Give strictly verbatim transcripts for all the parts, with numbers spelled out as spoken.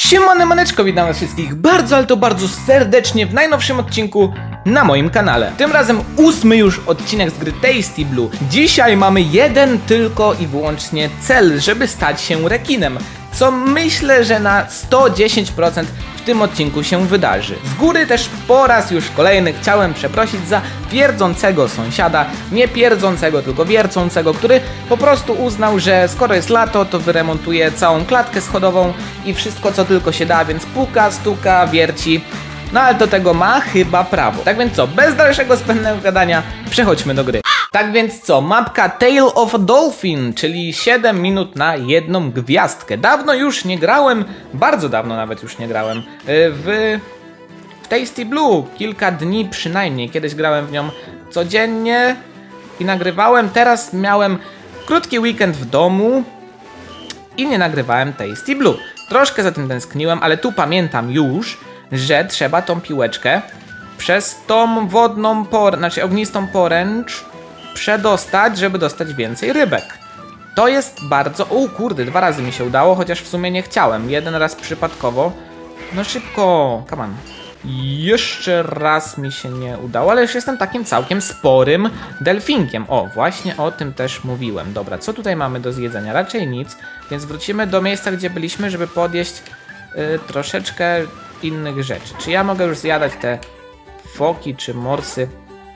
Siemane maneczko, witam was wszystkich bardzo, ale to bardzo serdecznie w najnowszym odcinku na moim kanale. Tym razem ósmy już odcinek z gry Tasty Blue. Dzisiaj mamy jeden tylko i wyłącznie cel, żeby stać się rekinem, co myślę, że na sto dziesięć procent w tym odcinku się wydarzy. Z góry też po raz już kolejny chciałem przeprosić za pierdzącego sąsiada, nie pierdzącego, tylko wiercącego, który po prostu uznał, że skoro jest lato, to wyremontuje całą klatkę schodową i wszystko co tylko się da, więc puka, stuka, wierci. No ale do tego ma chyba prawo. Tak więc co, bez dalszego zbędnego gadania, przechodźmy do gry. Tak więc co, mapka Tale of a Dolphin, czyli siedem minut na jedną gwiazdkę. Dawno już nie grałem, bardzo dawno nawet już nie grałem w, w Tasty Blue. Kilka dni przynajmniej, kiedyś grałem w nią codziennie i nagrywałem. Teraz miałem krótki weekend w domu i nie nagrywałem Tasty Blue. Troszkę za tym tęskniłem, ale tu pamiętam już, że trzeba tą piłeczkę przez tą wodną poręcz, znaczy ognistą poręcz przedostać, żeby dostać więcej rybek. To jest bardzo... O kurde, dwa razy mi się udało, chociaż w sumie nie chciałem. Jeden raz przypadkowo. No szybko, come on. Jeszcze raz mi się nie udało, ale już jestem takim całkiem sporym delfinkiem. O, właśnie o tym też mówiłem. Dobra, co tutaj mamy do zjedzenia? Raczej nic, więc wrócimy do miejsca, gdzie byliśmy, żeby podjeść yy, troszeczkę innych rzeczy. Czy ja mogę już zjadać te foki czy morsy?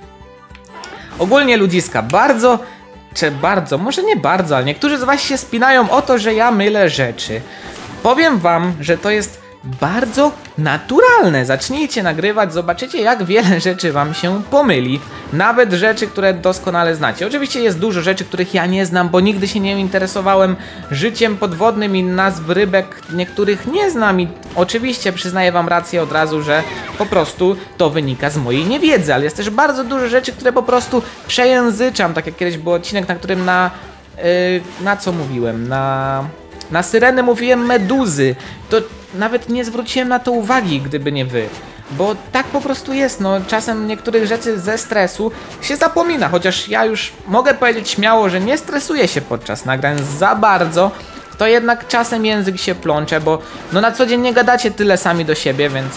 Ogólnie ludziska, bardzo, czy bardzo, może nie bardzo, ale niektórzy z was się spinają o to, że ja mylę rzeczy. Powiem wam, że to jest bardzo naturalne. Zacznijcie nagrywać, zobaczycie jak wiele rzeczy wam się pomyli. Nawet rzeczy, które doskonale znacie. Oczywiście jest dużo rzeczy, których ja nie znam, bo nigdy się nie interesowałem życiem podwodnym i nazw rybek niektórych nie znam. I oczywiście przyznaję wam rację od razu, że po prostu to wynika z mojej niewiedzy. Ale jest też bardzo dużo rzeczy, które po prostu przejęzyczam. Tak jak kiedyś był odcinek, na którym na... Yy, na co mówiłem? Na... Na syreny mówiłem meduzy. To nawet nie zwróciłem na to uwagi, gdyby nie wy. Bo tak po prostu jest, no czasem niektórych rzeczy ze stresu się zapomina. Chociaż ja już mogę powiedzieć śmiało, że nie stresuję się podczas nagrań za bardzo. To jednak czasem język się plącze, bo no na co dzień nie gadacie tyle sami do siebie, więc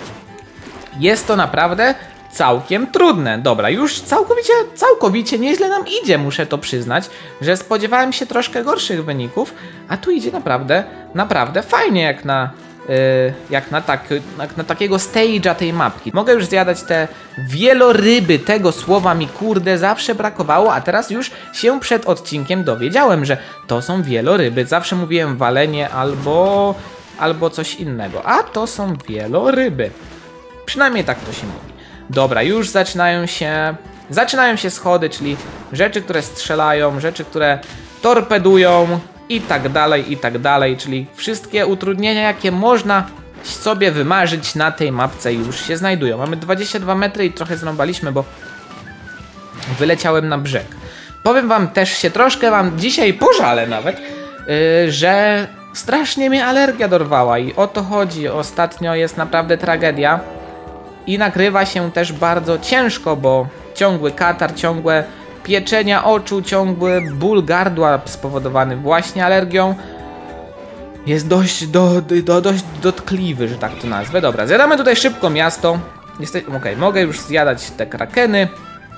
jest to naprawdę całkiem trudne. Dobra, już całkowicie, całkowicie nieźle nam idzie, muszę to przyznać, że spodziewałem się troszkę gorszych wyników, a tu idzie naprawdę, naprawdę fajnie jak na, yy, jak na, tak, jak na takiego stage'a tej mapki. Mogę już zjadać te wieloryby, tego słowa mi kurde zawsze brakowało, a teraz już się przed odcinkiem dowiedziałem, że to są wieloryby. Zawsze mówiłem walenie albo, albo coś innego, a to są wieloryby. Przynajmniej tak to się mówi. Dobra, już zaczynają się, zaczynają się schody, czyli rzeczy, które strzelają, rzeczy, które torpedują i tak dalej, i tak dalej, czyli wszystkie utrudnienia, jakie można sobie wymarzyć na tej mapce już się znajdują. Mamy dwadzieścia dwa metry i trochę zrąbaliśmy, bo wyleciałem na brzeg. Powiem wam też się troszkę wam dzisiaj pożalę nawet, yy, że strasznie mnie alergia dorwała i o to chodzi. Ostatnio jest naprawdę tragedia. I nagrywa się też bardzo ciężko, bo ciągły katar, ciągłe pieczenia oczu, ciągły ból gardła spowodowany właśnie alergią jest dość, do, do, dość dotkliwy, że tak to nazwę. Dobra, zjadamy tutaj szybko miasto. Okej, okay, mogę już zjadać te krakeny.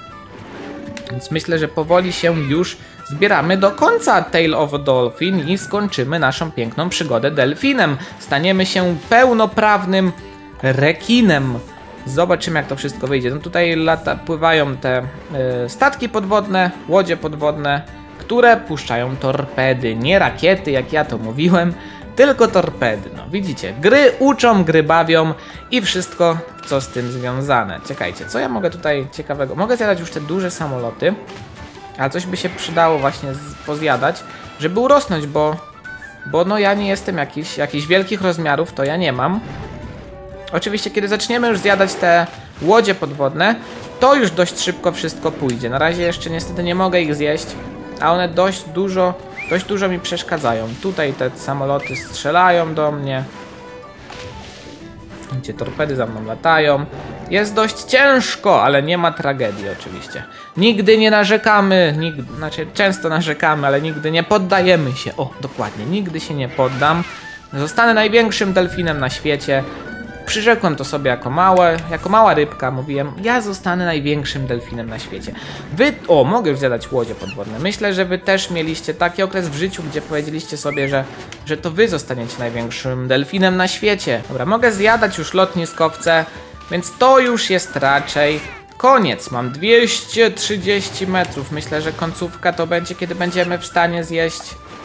Więc myślę, że powoli się już zbieramy do końca Tale of a Dolphin i skończymy naszą piękną przygodę delfinem. Staniemy się pełnoprawnym rekinem. Zobaczymy jak to wszystko wyjdzie. No tutaj lata, pływają te y, statki podwodne, łodzie podwodne, które puszczają torpedy. Nie rakiety, jak ja to mówiłem, tylko torpedy. No widzicie, gry uczą, gry bawią i wszystko co z tym związane. Czekajcie, co ja mogę tutaj ciekawego? Mogę zjadać już te duże samoloty, ale coś by się przydało właśnie z, pozjadać, żeby urosnąć, bo, bo no ja nie jestem jakiś, jakichś wielkich rozmiarów, to ja nie mam. Oczywiście, kiedy zaczniemy już zjadać te łodzie podwodne, to już dość szybko wszystko pójdzie. Na razie jeszcze niestety nie mogę ich zjeść, a one dość dużo, dość dużo mi przeszkadzają. Tutaj te samoloty strzelają do mnie. Gdzie torpedy za mną latają. Jest dość ciężko, ale nie ma tragedii oczywiście. Nigdy nie narzekamy, nigdy, znaczy często narzekamy, ale nigdy nie poddajemy się. O, dokładnie, nigdy się nie poddam. Zostanę największym delfinem na świecie. Przyrzekłem to sobie jako małe, jako mała rybka, mówiłem, ja zostanę największym delfinem na świecie. Wy, o, mogę już zjadać łodzie podwodne. Myślę, że wy też mieliście taki okres w życiu, gdzie powiedzieliście sobie, że, że to wy zostaniecie największym delfinem na świecie. Dobra, mogę zjadać już lotniskowce, więc to już jest raczej koniec. Mam dwieście trzydzieści metrów. Myślę, że końcówka to będzie, kiedy będziemy w stanie zjeść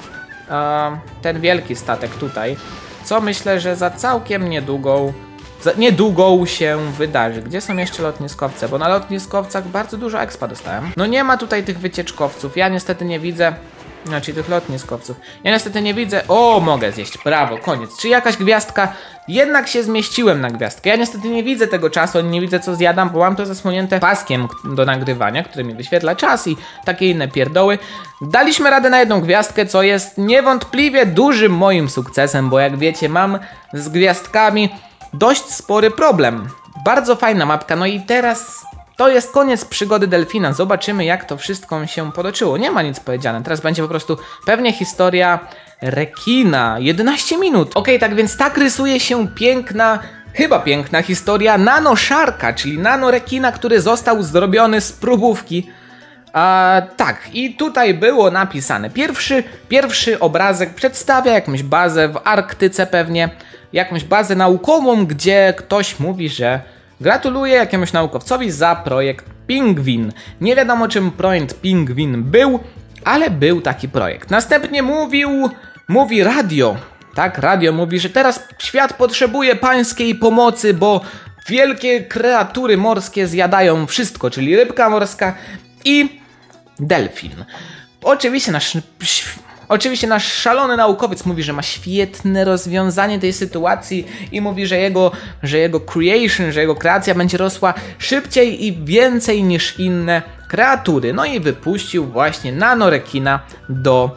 uh, ten wielki statek tutaj. Co myślę, że za całkiem niedługą, za niedługą się wydarzy. Gdzie są jeszcze lotniskowce? Bo na lotniskowcach bardzo dużo expa dostałem. No nie ma tutaj tych wycieczkowców. Ja niestety nie widzę... Znaczy tych lotniskowców. Ja niestety nie widzę... O, mogę zjeść. Brawo, koniec. Czy jakaś gwiazdka? Jednak się zmieściłem na gwiazdkę. Ja niestety nie widzę tego czasu, nie widzę co zjadam, bo mam to zasłonięte paskiem do nagrywania, który mi wyświetla czas i takie inne pierdoły. Daliśmy radę na jedną gwiazdkę, co jest niewątpliwie dużym moim sukcesem, bo jak wiecie, mam z gwiazdkami dość spory problem. Bardzo fajna mapka, no i teraz... To jest koniec przygody delfina. Zobaczymy, jak to wszystko się potoczyło. Nie ma nic powiedziane. Teraz będzie po prostu pewnie historia rekina. jedenaście minut. Ok, tak więc tak rysuje się piękna, chyba piękna historia nanosharka, czyli nanorekina, który został zrobiony z próbówki. A, tak, i tutaj było napisane. Pierwszy, pierwszy obrazek przedstawia jakąś bazę w Arktyce pewnie. Jakąś bazę naukową, gdzie ktoś mówi, że gratuluję jakiemuś naukowcowi za projekt Pingwin. Nie wiadomo, czym projekt Pingwin był, ale był taki projekt. Następnie mówił, mówi radio. Tak, radio mówi, że teraz świat potrzebuje pańskiej pomocy, bo wielkie kreatury morskie zjadają wszystko, czyli rybka morska i delfin. Oczywiście nasz... Oczywiście nasz szalony naukowiec mówi, że ma świetne rozwiązanie tej sytuacji i mówi, że jego, że jego creation, że jego kreacja będzie rosła szybciej i więcej niż inne kreatury. No i wypuścił właśnie nanorekina do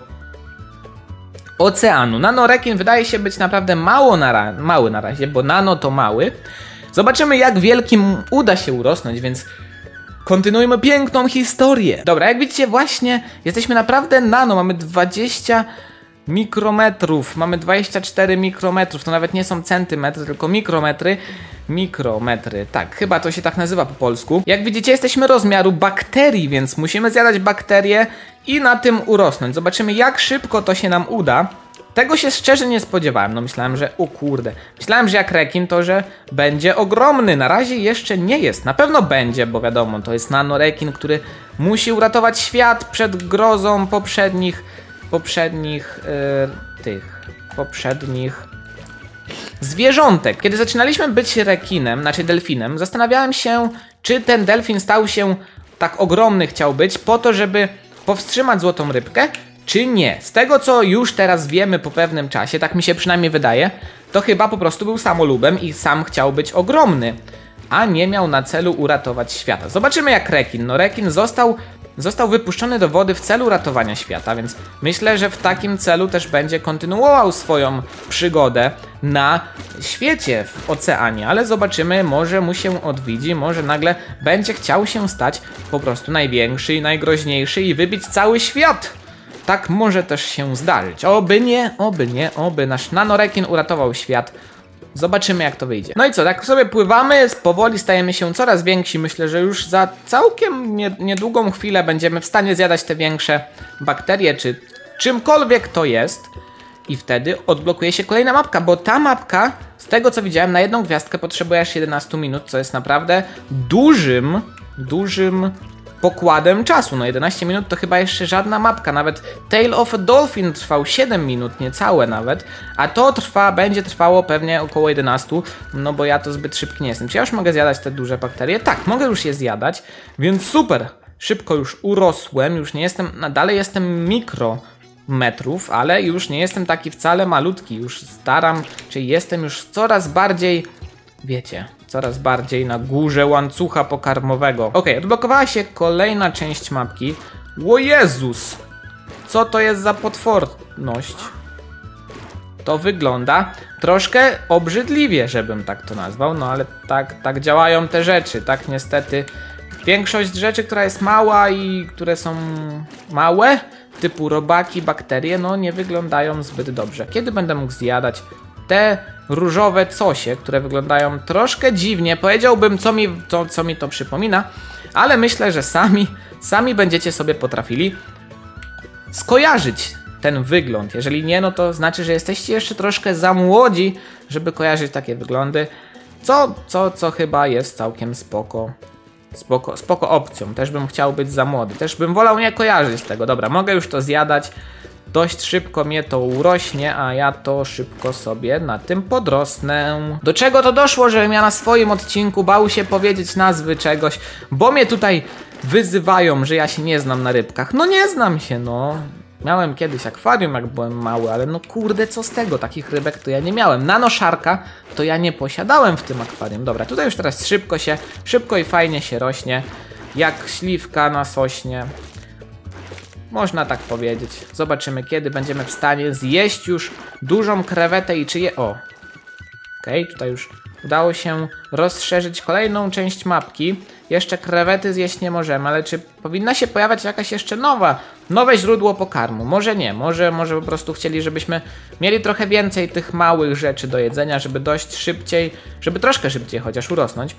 oceanu. Nanorekin wydaje się być naprawdę mało na ra mały na razie, bo nano to mały. Zobaczymy, jak wielkim uda się urosnąć, więc... kontynuujmy piękną historię. Dobra, jak widzicie właśnie jesteśmy naprawdę nano, mamy dwadzieścia mikrometrów, mamy dwadzieścia cztery mikrometrów, to nawet nie są centymetry, tylko mikrometry. Mikrometry, tak, chyba to się tak nazywa po polsku. Jak widzicie jesteśmy rozmiaru bakterii, więc musimy zjadać bakterie i na tym urosnąć. Zobaczymy, jak szybko to się nam uda. Tego się szczerze nie spodziewałem, no myślałem, że o kurde, myślałem, że jak rekin to, że będzie ogromny, na razie jeszcze nie jest, na pewno będzie, bo wiadomo, to jest nanorekin, który musi uratować świat przed grozą poprzednich, poprzednich, yy, tych, poprzednich zwierzątek. Kiedy zaczynaliśmy być rekinem, znaczy delfinem, zastanawiałem się, czy ten delfin stał się tak ogromny, chciał być, po to, żeby powstrzymać złotą rybkę, czy nie. Z tego, co już teraz wiemy po pewnym czasie, tak mi się przynajmniej wydaje, to chyba po prostu był samolubem i sam chciał być ogromny, a nie miał na celu uratować świata. Zobaczymy, jak rekin. No rekin został, został wypuszczony do wody w celu ratowania świata, więc myślę, że w takim celu też będzie kontynuował swoją przygodę na świecie, w oceanie, ale zobaczymy, może mu się odwiedzi, może nagle będzie chciał się stać po prostu największy i najgroźniejszy i wybić cały świat. Tak może też się zdarzyć. Oby nie, oby nie, oby nasz nanorekin uratował świat. Zobaczymy, jak to wyjdzie. No i co, tak sobie pływamy, powoli stajemy się coraz więksi. Myślę, że już za całkiem nie, niedługą chwilę będziemy w stanie zjadać te większe bakterie, czy czymkolwiek to jest. I wtedy odblokuje się kolejna mapka, bo ta mapka, z tego co widziałem, na jedną gwiazdkę potrzebuje aż jedenaście minut, co jest naprawdę dużym, dużym pokładem czasu. No jedenaście minut to chyba jeszcze żadna mapka, nawet Tale of a Dolphin trwał siedem minut, niecałe nawet, a to trwa, będzie trwało pewnie około jedenaście, no bo ja to zbyt szybki nie jestem. Czy ja już mogę zjadać te duże bakterie? Tak, mogę już je zjadać, więc super, szybko już urosłem, już nie jestem, no dalej jestem mikrometrów, ale już nie jestem taki wcale malutki, już staram, czyli jestem już coraz bardziej, wiecie, coraz bardziej na górze łańcucha pokarmowego. Ok, odblokowała się kolejna część mapki. O Jezus! Co to jest za potworność? To wygląda troszkę obrzydliwie, żebym tak to nazwał, no ale tak, tak działają te rzeczy, tak niestety. Większość rzeczy, która jest mała i które są małe, typu robaki, bakterie, no nie wyglądają zbyt dobrze. Kiedy będę mógł zjadać te różowe cosie, które wyglądają troszkę dziwnie. Powiedziałbym, co mi to, co mi to przypomina, ale myślę, że sami, sami będziecie sobie potrafili skojarzyć ten wygląd. Jeżeli nie, no to znaczy, że jesteście jeszcze troszkę za młodzi, żeby kojarzyć takie wyglądy, co, co, co chyba jest całkiem spoko. Spoko, spoko opcją. Też bym chciał być za młody. Też bym wolał nie kojarzyć tego. Dobra, mogę już to zjadać. Dość szybko mnie to urośnie, a ja to szybko sobie na tym podrosnę. Do czego to doszło, żebym ja na swoim odcinku bał się powiedzieć nazwy czegoś, bo mnie tutaj wyzywają, że ja się nie znam na rybkach. No nie znam się, no. Miałem kiedyś akwarium, jak byłem mały, ale no kurde, co z tego? Takich rybek to ja nie miałem. Nanoszarka to ja nie posiadałem w tym akwarium. Dobra, tutaj już teraz szybko się, szybko i fajnie się rośnie, jak śliwka na sośnie. Można tak powiedzieć. Zobaczymy, kiedy będziemy w stanie zjeść już dużą krewetę i czy je... O! Okej, okay, tutaj już udało się rozszerzyć kolejną część mapki. Jeszcze krewety zjeść nie możemy, ale czy powinna się pojawiać jakaś jeszcze nowa, nowe źródło pokarmu? Może nie, może, może po prostu chcieli, żebyśmy mieli trochę więcej tych małych rzeczy do jedzenia, żeby dość szybciej, żeby troszkę szybciej chociaż urosnąć.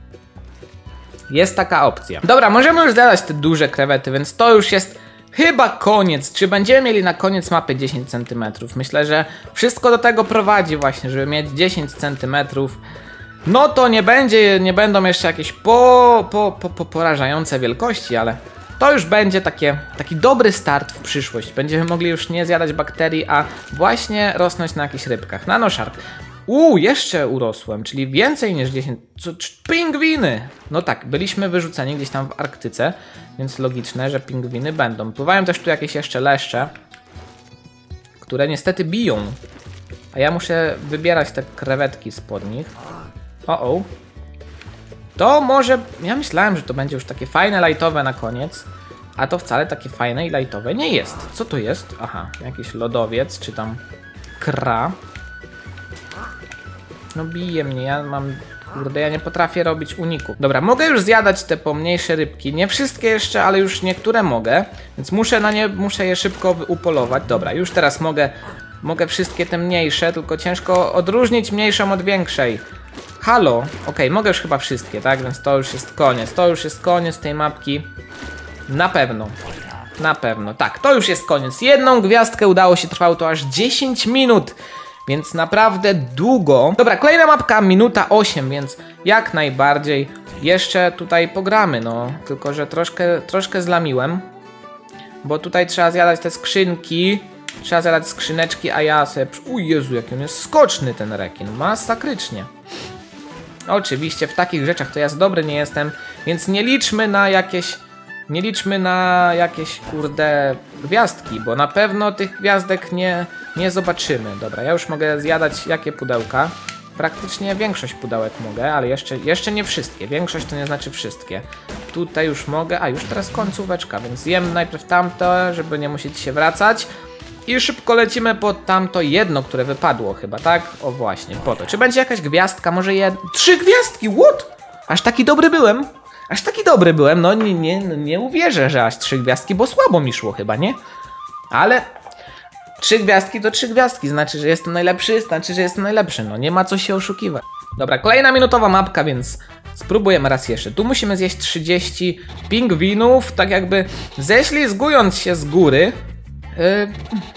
Jest taka opcja. Dobra, możemy już zjadać te duże krewety, więc to już jest chyba koniec. Czy będziemy mieli na koniec mapy dziesięć centymetrów? Myślę, że wszystko do tego prowadzi właśnie, żeby mieć dziesięć centymetrów. No to nie będzie, nie będą jeszcze jakieś po, po, po, po porażające wielkości, ale to już będzie takie, taki dobry start w przyszłość. Będziemy mogli już nie zjadać bakterii, a właśnie rosnąć na jakichś rybkach. Nanoszark. Uuu, jeszcze urosłem, czyli więcej niż dziesięć. Co, pingwiny! No tak, byliśmy wyrzuceni gdzieś tam w Arktyce, więc logiczne, że pingwiny będą. Pływają też tu jakieś jeszcze leszcze, które niestety biją. A ja muszę wybierać te krewetki spod nich. O, o. To może... Ja myślałem, że to będzie już takie fajne, lightowe na koniec. A to wcale takie fajne i lightowe nie jest. Co to jest? Aha, jakiś lodowiec, czy tam kra. No bije mnie, ja mam... Kurde, ja nie potrafię robić uników. Dobra, mogę już zjadać te pomniejsze rybki. Nie wszystkie jeszcze, ale już niektóre mogę. Więc muszę na nie, muszę je szybko upolować. Dobra, już teraz mogę... Mogę wszystkie te mniejsze, tylko ciężko odróżnić mniejszą od większej. Halo, okej, okay, mogę już chyba wszystkie, tak? Więc to już jest koniec. To już jest koniec tej mapki. Na pewno. Na pewno. Tak, to już jest koniec. Jedną gwiazdkę udało się, trwało to aż dziesięć minut. Więc naprawdę długo. Dobra, kolejna mapka, minuta osiem, więc jak najbardziej jeszcze tutaj pogramy, no. Tylko, że troszkę, troszkę zlamiłem. Bo tutaj trzeba zjadać te skrzynki. Trzeba zjadać skrzyneczki, a ja sobie... Uj, Jezu, jaki on jest skoczny ten rekin. Masakrycznie. Oczywiście w takich rzeczach to ja dobry nie jestem, więc nie liczmy na jakieś... Nie liczmy na jakieś, kurde, gwiazdki, bo na pewno tych gwiazdek nie, nie zobaczymy. Dobra, ja już mogę zjadać jakie pudełka. Praktycznie większość pudełek mogę, ale jeszcze, jeszcze nie wszystkie. Większość to nie znaczy wszystkie. Tutaj już mogę, a już teraz końcóweczka, więc zjem najpierw tamto, żeby nie musieć się wracać. I szybko lecimy po tamto jedno, które wypadło chyba, tak? O właśnie, po to. Czy będzie jakaś gwiazdka? Może je... Trzy gwiazdki, what? Aż taki dobry byłem. Aż taki dobry byłem, no nie, nie, nie uwierzę, że aż trzy gwiazdki, bo słabo mi szło chyba, nie? Ale trzy gwiazdki to trzy gwiazdki, znaczy, że jestem najlepszy, znaczy, że jestem najlepszy, no nie ma co się oszukiwać. Dobra, kolejna minutowa mapka, więc spróbujemy raz jeszcze. Tu musimy zjeść trzydzieści pingwinów, tak jakby ześlizgując się z góry. Yy...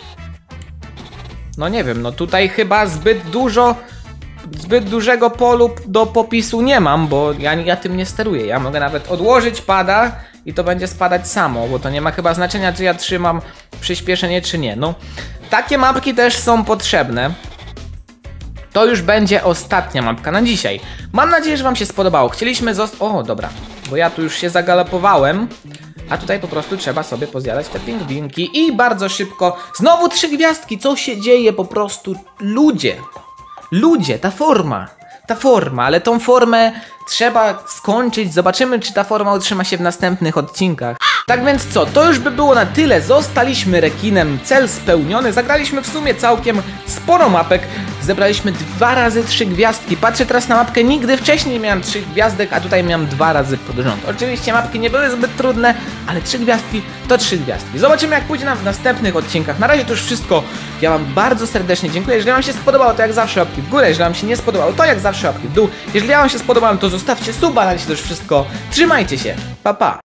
No nie wiem, no tutaj chyba zbyt dużo... Zbyt dużego polu do popisu nie mam, bo ja, ja tym nie steruję. Ja mogę nawet odłożyć pada i to będzie spadać samo, bo to nie ma chyba znaczenia, czy ja trzymam przyspieszenie, czy nie. No, takie mapki też są potrzebne. To już będzie ostatnia mapka na dzisiaj. Mam nadzieję, że wam się spodobało. Chcieliśmy zostać... O, dobra, bo ja tu już się zagalopowałem. A tutaj po prostu trzeba sobie pozjadać te pingwinki i bardzo szybko... Znowu trzy gwiazdki, co się dzieje po prostu? Ludzie... Ludzie, ta forma, ta forma, ale tą formę trzeba skończyć. Zobaczymy, czy ta forma utrzyma się w następnych odcinkach. Tak więc co, to już by było na tyle. Zostaliśmy rekinem, cel spełniony. Zagraliśmy w sumie całkiem sporo mapek. zebraliśmy dwa razy trzy gwiazdki. Patrzę teraz na mapkę, nigdy wcześniej nie miałem trzech gwiazdek, a tutaj miałem dwa razy pod rząd. Oczywiście mapki nie były zbyt trudne, ale trzy gwiazdki to trzy gwiazdki. Zobaczymy, jak pójdzie nam w następnych odcinkach. Na razie to już wszystko. Ja wam bardzo serdecznie dziękuję. Jeżeli wam się spodobało, to jak zawsze łapki w górę. Jeżeli wam się nie spodobało, to jak zawsze łapki w dół. Jeżeli ja wam się spodobałem, to zostawcie suba, na dzisiaj to już wszystko. Trzymajcie się, pa pa!